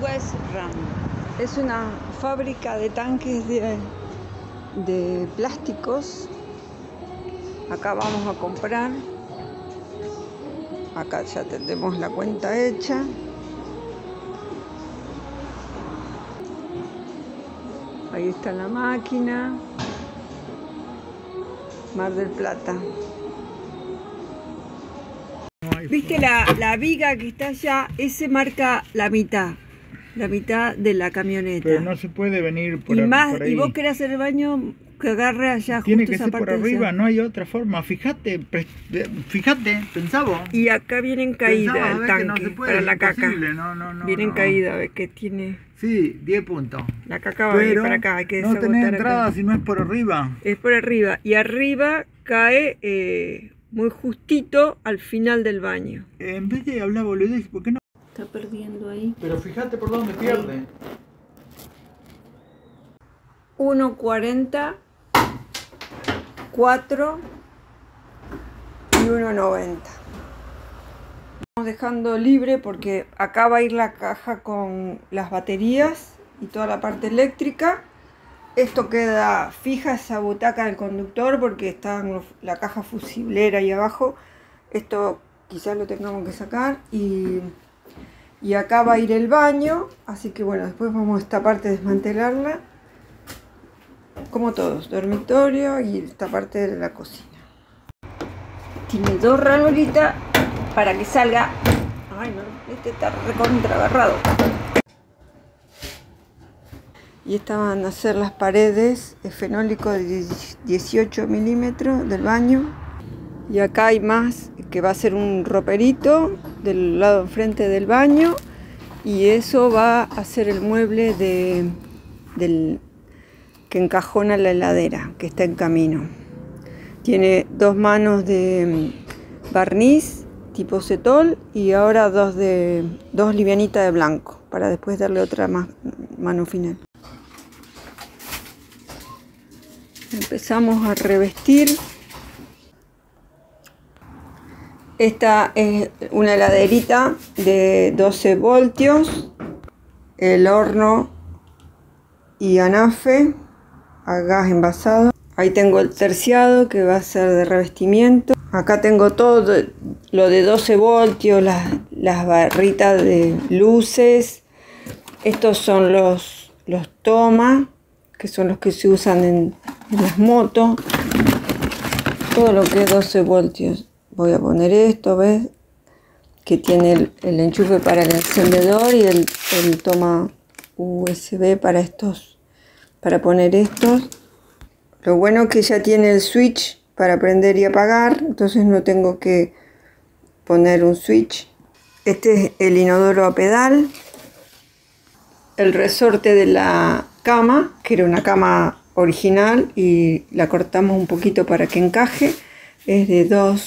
West Ram. Es una fábrica de tanques de plásticos. Acá vamos a comprar. Acá ya tenemos la cuenta hecha. Ahí está la máquina. Mar del Plata. ¿Viste la viga que está allá? Ese marca la mitad de la camioneta. Pero no se puede venir por ahí. Y vos querés hacer el baño, que agarre allá tiene justo que esa ser parte por arriba, no hay otra forma. Fíjate, pensaba. Y acá viene en caída el tanque, no se puede, para la caca. Viene en caída, ves que tiene... Sí, 10 puntos. La caca va a venir para acá, hay que no tenés entrada acá. Si no es por arriba. Es por arriba, y arriba cae muy justito al final del baño. En vez de hablar boludez, ¿por qué no? Está perdiendo ahí. Pero fíjate por dónde pierde. 1.40, 4 y 1.90. Estamos dejando libre porque acá va a ir la caja con las baterías y toda la parte eléctrica. Esto queda fija, esa butaca del conductor, porque está la caja fusiblera ahí abajo. Esto quizás lo tengamos que sacar. Y acá va a ir el baño. Así que bueno, después vamos a esta parte a desmantelarla. Como todos, dormitorio y esta parte de la cocina. Tiene 2 ranuritas para que salga. Ay no, este está recontra agarrado. Y estas van a ser las paredes de fenólico de 18 milímetros del baño. Y acá hay más, que va a ser un roperito del lado enfrente del baño. Y eso va a ser el mueble que encajona la heladera, que está en camino. Tiene 2 manos de barniz tipo cetol y ahora 2 livianitas de blanco, para después darle otra mano final. Empezamos a revestir. Esta es una heladerita de 12 voltios, el horno y anafe a gas envasado. Ahí tengo el terciado que va a ser de revestimiento. Acá tengo todo lo de 12 voltios, las barritas de luces. Estos son los tomas, que son los que se usan en las motos. Todo lo que es 12 voltios. Voy a poner esto, ¿ves? Que tiene el enchufe para el encendedor y el toma USB para poner estos. Lo bueno es que ya tiene el switch para prender y apagar, entonces no tengo que poner un switch. Este es el inodoro a pedal. El resorte de la cama, que era una cama original y la cortamos un poquito para que encaje, es de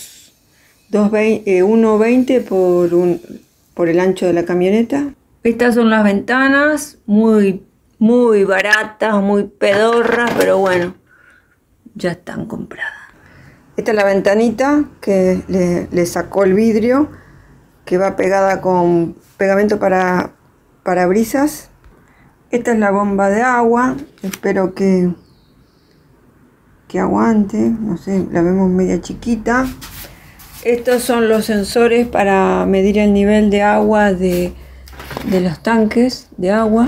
1.20 por el ancho de la camioneta. Estas son las ventanas, muy baratas, muy pedorras, pero bueno, ya están compradas. Esta es la ventanita que le sacó el vidrio, que va pegada con pegamento para parabrisas. Esta es la bomba de agua, espero que aguante, no sé, la vemos media chiquita. Estos son los sensores para medir el nivel de agua de los tanques de agua.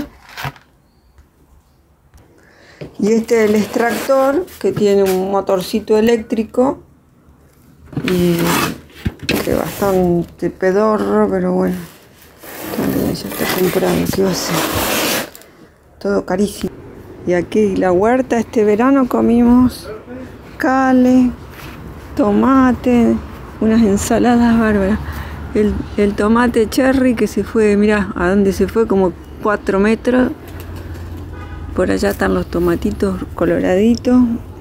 Y este es el extractor, que tiene un motorcito eléctrico y que es bastante pedorro, pero bueno, también ya está comprado, ¿qué va a ser? Todo carísimo. Y aquí la huerta, este verano comimos cale, tomate, unas ensaladas bárbaras. El tomate cherry que se fue, mirá a dónde se fue, como 4 metros. Por allá están los tomatitos coloraditos.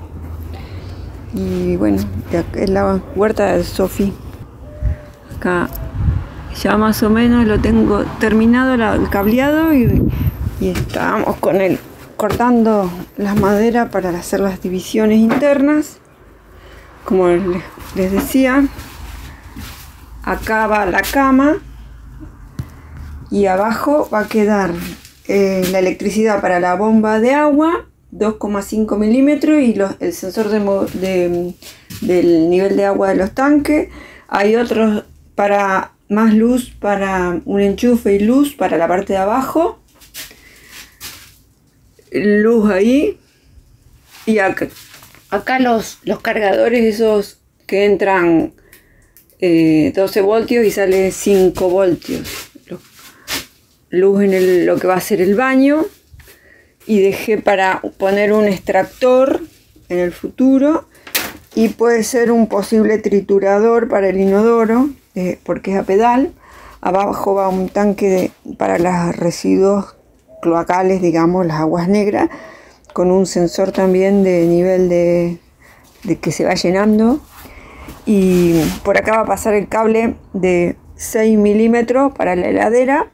Y bueno, es la huerta de Sofi. Acá ya más o menos lo tengo terminado el cableado y estábamos con él cortando las maderas para hacer las divisiones internas. Como les decía, acá va la cama y abajo va a quedar la electricidad para la bomba de agua, 2,5 milímetros, y el sensor del nivel de agua de los tanques. Hay otros para más luz, para un enchufe y luz para la parte de abajo, luz ahí, y acá los cargadores esos que entran 12 voltios y sale 5 voltios, luz en lo que va a ser el baño, y dejé para poner un extractor en el futuro, y puede ser un posible triturador para el inodoro, porque es a pedal. Abajo va un tanque para los residuos cloacales, digamos, las aguas negras, con un sensor también de nivel de que se va llenando. Y por acá va a pasar el cable de 6 milímetros para la heladera.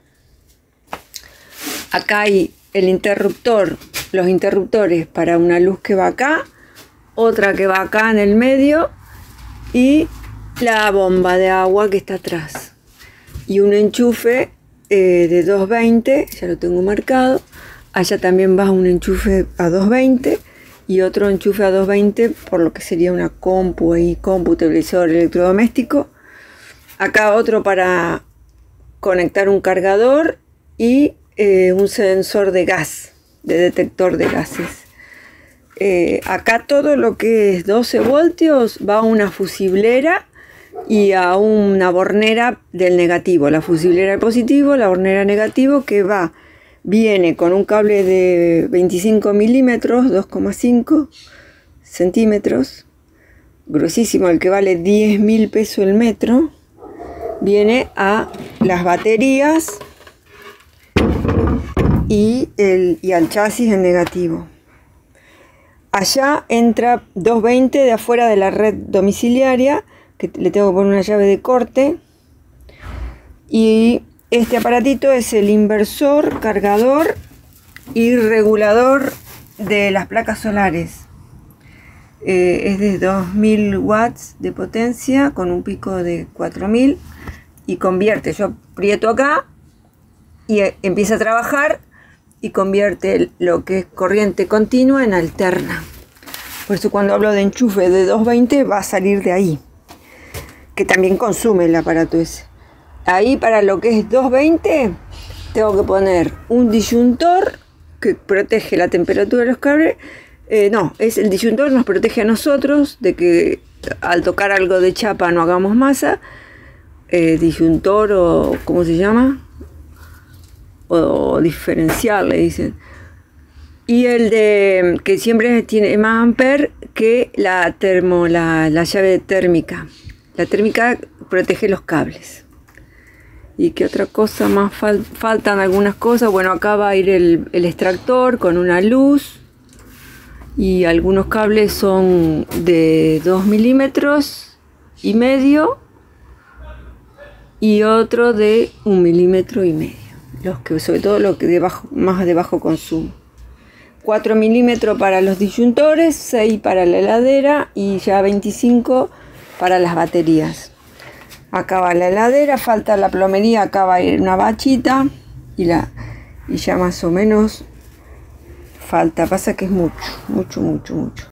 Acá hay el interruptor, los interruptores para una luz que va acá, otra que va acá en el medio, y la bomba de agua que está atrás, y un enchufe de 220, ya lo tengo marcado. Allá también va un enchufe a 220 y otro enchufe a 220 por lo que sería una compu, televisor, electrodoméstico. Acá otro para conectar un cargador y un sensor de gas, de detector de gases. Acá todo lo que es 12 voltios va a una fusiblera y a una bornera del negativo. La fusiblera del positivo, la bornera negativo, que viene con un cable de 25 milímetros, 2,5 centímetros, gruesísimo, el que vale 10.000 pesos el metro. Viene a las baterías y al chasis en negativo. Allá entra 220 de afuera de la red domiciliaria, que le tengo que poner una llave de corte. Y este aparatito es el inversor, cargador y regulador de las placas solares. Es de 2000 watts de potencia con un pico de 4000 y convierte. Yo aprieto acá y empieza a trabajar y convierte lo que es corriente continua en alterna. Por eso cuando hablo de enchufe de 220 va a salir de ahí, que también consume el aparato ese. Ahí para lo que es 220 tengo que poner un disyuntor que protege la temperatura de los cables. El disyuntor nos protege a nosotros de que al tocar algo de chapa no hagamos masa. Disyuntor, o ¿cómo se llama? O diferencial le dicen. Y el de que siempre tiene más amper que la llave térmica. La térmica protege los cables. ¿Y qué otra cosa más? Faltan algunas cosas. Bueno, acá va a ir el extractor con una luz. Y algunos cables son de 2,5 milímetros. Y otro de 1,5 milímetros. Sobre todo los que más de bajo consumo. 4 milímetros para los disyuntores, 6 para la heladera y ya 25 para las baterías. Acá va la heladera, falta la plomería, acá va a ir una bachita y ya más o menos falta. Pasa que es mucho.